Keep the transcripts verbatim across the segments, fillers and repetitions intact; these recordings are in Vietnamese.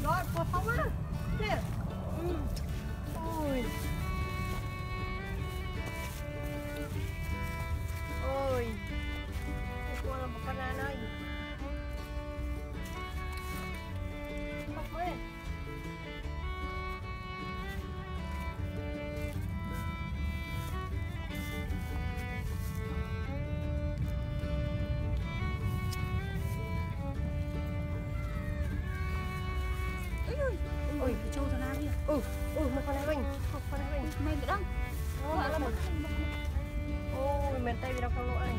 Rồi, có không á? Nè. Ừ. Ôi. Ôi. Cô là một con ăn ơi. Không ấy. Ôi, cái trâu thằng nào kìa. Ừ, ừ, mà con này mình, con này mình. Mày cái đó. Ôi, là một. Ôi, mình tay bị đau con lỗ này.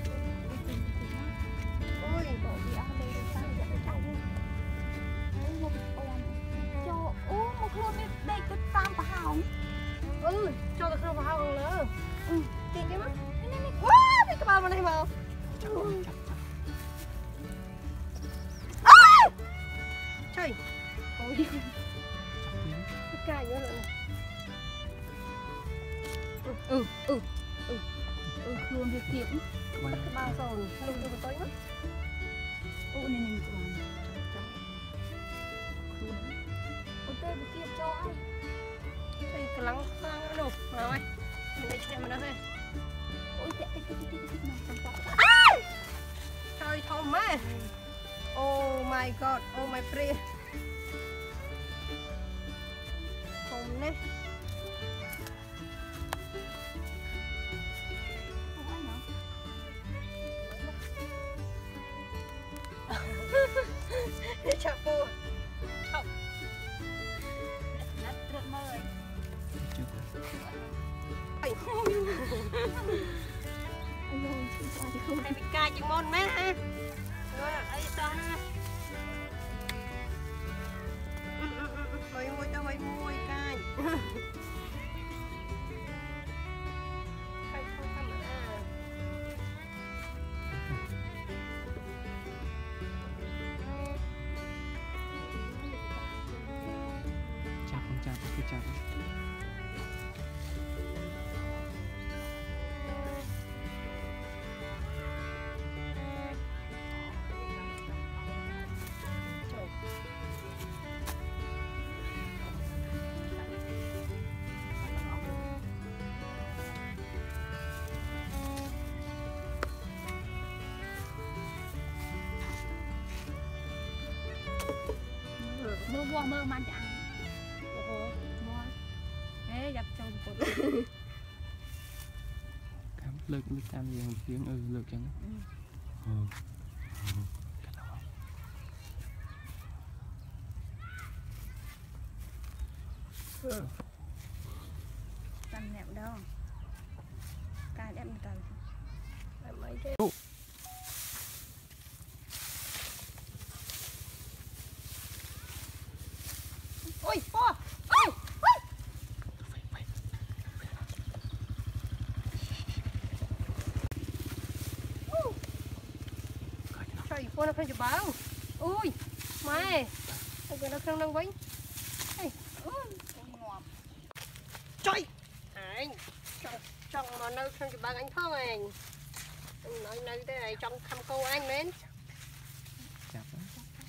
Ôi, Bộ gì ăn đây đây sao vậy cái chạy đi. Ôi, một ôm. Cho, ô, một luôn đi, đây cái tam bà hỏng. ừ, cho tao không vào hao nữa. Ừ, Tiền cái mắt. đây đây đây. Wow, cái bao này vào. Trời. Ôi. Cái cài nữa rồi. Ừ, ừ, ừ. Ừ, luôn việc kiểm. Cái bao rồi, lưng tôi tới mất. Ô, này này của bạn. Ô, tê bị kia cho ai. Đây cái lăng sang nữa đâu. Rồi. Mình đây xem nó thôi. Ôi, tệ, tệ, tệ, tệ, tệ, này, trong trọng. Trời thông má. Oh my god, oh my friend. Thông nè. Không ai nào. Để chào cô. Không. Rất, rất mơ ấy. Ây. Ôi dồi, chị sao thì không. Này bị cài chừng môn má ha. Rồi, đây sao ha. Mày mua cho mày mua cài. Cài không sao mà. Chạp không chạp, cứ chạp. Mơ mua mơ man cho ăn. Mua. Ê, gặp trâu một cột. Cảm lực lực tam gì tiếng ừ lực chẳng. Ừ. Ừ. Ừ. Cầm nẹo đâu. Cài đem từ từ. Mấy cái. Ôi, po. Ôi, ôi. Trời, po nó không chịu báo. Ui, mày. Cái nó không đang bánh. Ê, Ngọt. trời. Anh. Trong trong mà nơi không chịu báo anh không anh. Anh nói nơi thế này trong thăm cô anh mến. Chạp đó.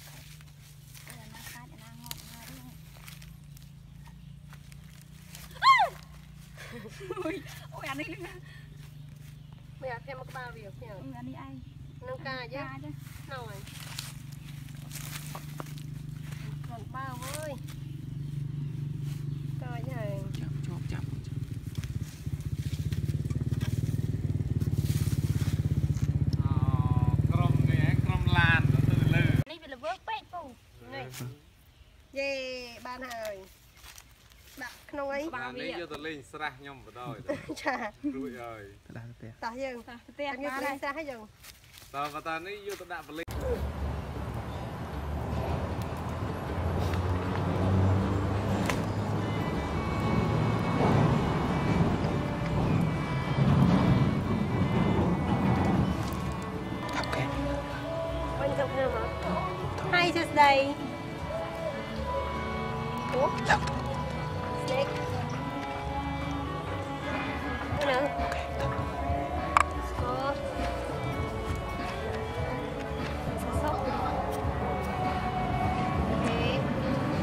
Ôi, ôi anh ấy nữa. Mày ăn thêm một cái bao việc nhỉ? Ừ, anh ấy ai? Nâng ca chứ? Ca chứ. Nào rồi. Còn bao ơi. Coi chứ này. Chạp, chộp, chạp. Crom này, crom lan từ lư. Này bị là vớt bét phụ. Này. Yeah, ban rồi. Đặt không ấy. Là ní vô tờ linh srah nhom vào đôi. Chà. Rụi ơi. Ta đá tè. Tả dừng. Tè Như qua lên đây. xa hết dừng. Tờ và ta ní vô tờ đạp vào linh. Quanh rộng nào hả? Hi, just đây. Ủa? Snake. Ủa nữa? Có. Sẽ sốc. Ok.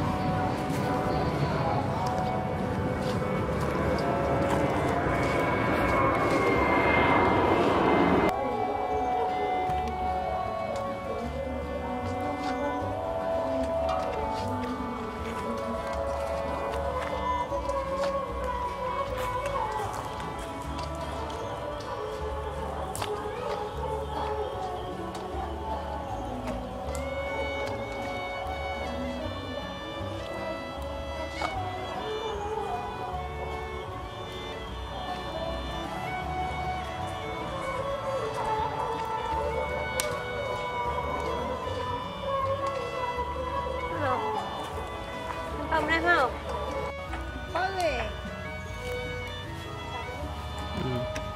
Không ra không? Có gì? Ừ.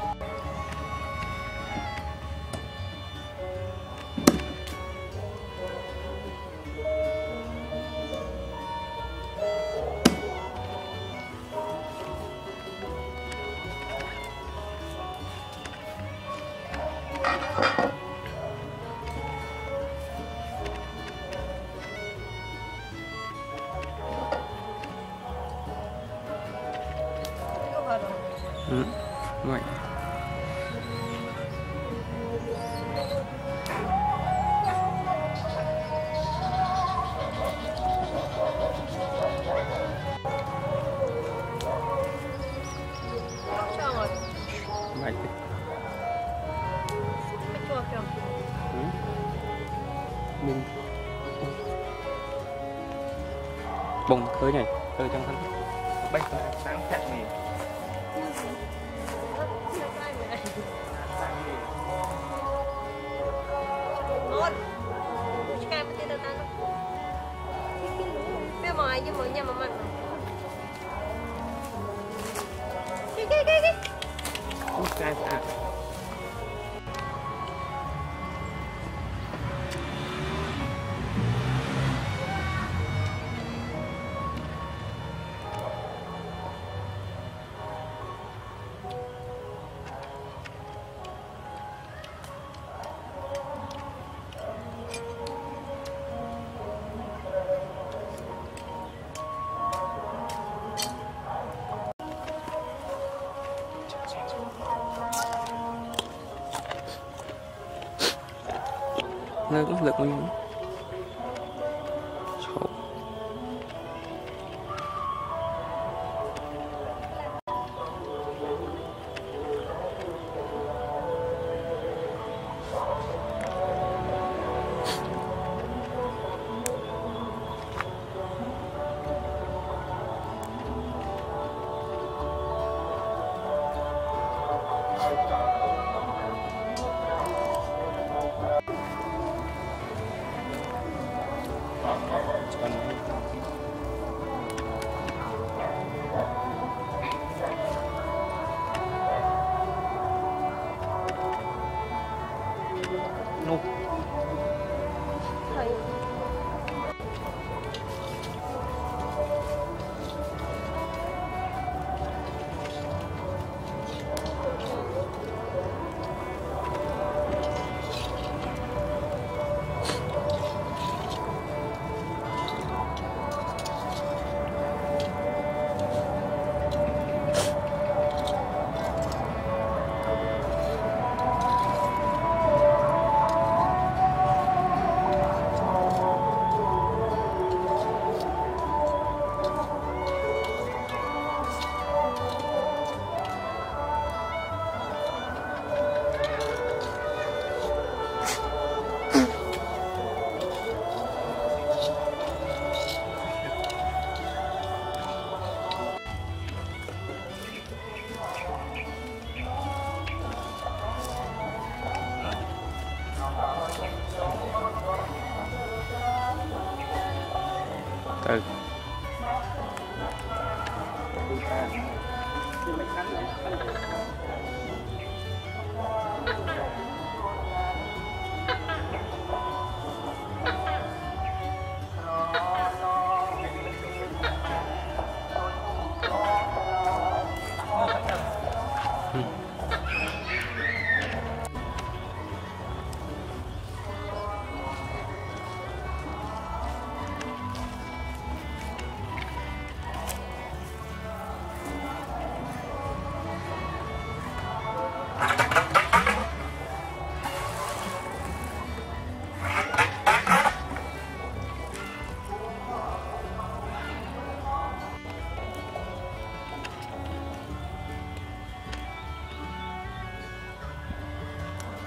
Ừ. Vậy. Cho rồi. Vậy. Mày chua chưa? Ừ. Mình bông khơi này khơi trong thân bay sáng chặt này. Một. Cái mà tên ta nó. Bé mồi chứ mồi nhà mà mặn. Cái cái cái cái. Sai sai. Lực lực bao nhiêu? Sáu. No. Thôi. Từ.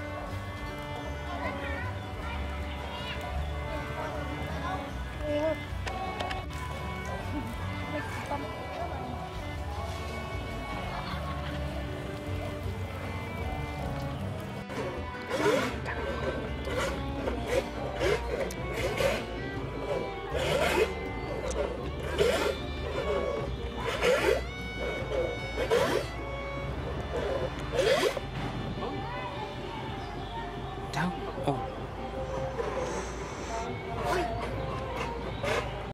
Yeah.